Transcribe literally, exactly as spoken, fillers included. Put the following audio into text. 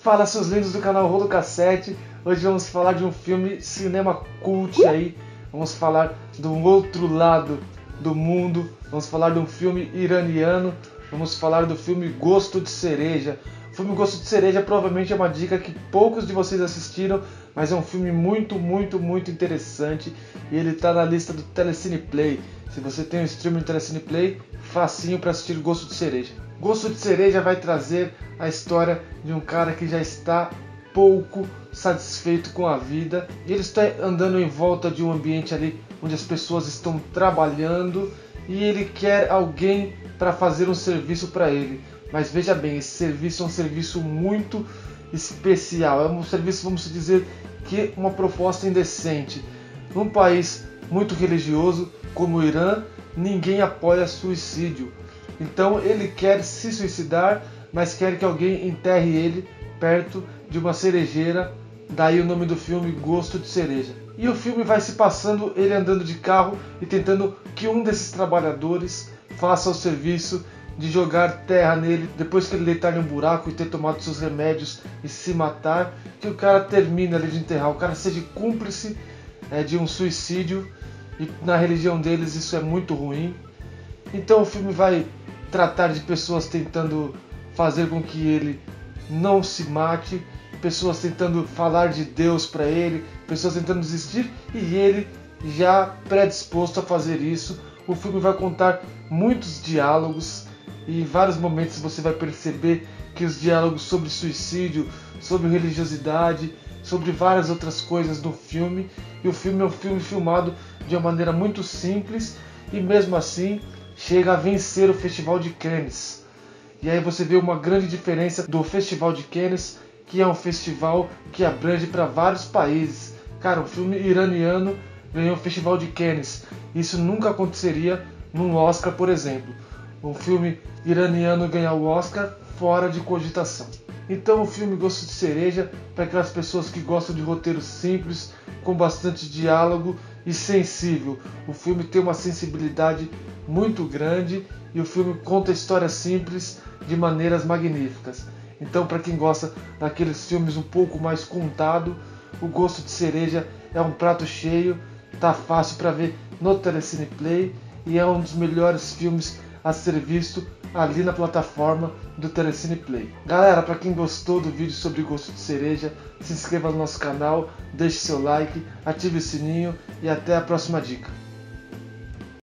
Fala, seus lindos do canal Rolo Cassete. Hoje vamos falar de um filme cinema cult aí. Vamos falar do outro lado do mundo. Vamos falar de um filme iraniano. Vamos falar do filme Gosto de Cereja. O filme Gosto de Cereja provavelmente é uma dica que poucos de vocês assistiram, mas é um filme muito, muito, muito interessante. E ele está na lista do Telecine Play. Se você tem um streaming do Telecine Play, facinho para assistir Gosto de Cereja. Gosto de Cereja vai trazer a história de um cara que já está pouco satisfeito com a vida. E ele está andando em volta de um ambiente ali onde as pessoas estão trabalhando e ele quer alguém para fazer um serviço para ele. Mas veja bem, esse serviço é um serviço muito especial. É um serviço, vamos dizer, que é uma proposta indecente. Num país muito religioso como o Irã, ninguém apoia suicídio. Então ele quer se suicidar, mas quer que alguém enterre ele perto de uma cerejeira. Daí o nome do filme, Gosto de Cereja. E o filme vai se passando ele andando de carro e tentando que um desses trabalhadores faça o serviço de jogar terra nele, depois que ele deitar em um buraco e ter tomado seus remédios e se matar, que o cara termine ali de enterrar, o cara seja cúmplice é, de um suicídio, e na religião deles isso é muito ruim. Então o filme vai tratar de pessoas tentando fazer com que ele não se mate, pessoas tentando falar de Deus para ele, pessoas tentando desistir e ele já predisposto a fazer isso. O filme vai contar muitos diálogos e em vários momentos você vai perceber que os diálogos sobre suicídio, sobre religiosidade, sobre várias outras coisas no filme. E o filme é um filme filmado de uma maneira muito simples e mesmo assim chega a vencer o Festival de Cannes. E aí você vê uma grande diferença do Festival de Cannes, que é um festival que abrange para vários países. Cara, um filme iraniano ganhou o Festival de Cannes. Isso nunca aconteceria num Oscar, por exemplo. Um filme iraniano ganhar o Oscar fora de cogitação. Então o filme Gosto de Cereja, para aquelas pessoas que gostam de roteiro simples, com bastante diálogo e sensível. O filme tem uma sensibilidade muito grande e o filme conta histórias simples de maneiras magníficas. Então, para quem gosta daqueles filmes um pouco mais contado, o Gosto de Cereja é um prato cheio, tá fácil para ver no Telecine Play e é um dos melhores filmes a ser visto ali na plataforma do Telecine Play. Galera, para quem gostou do vídeo sobre Gosto de Cereja, se inscreva no nosso canal, deixe seu like, ative o sininho e até a próxima dica.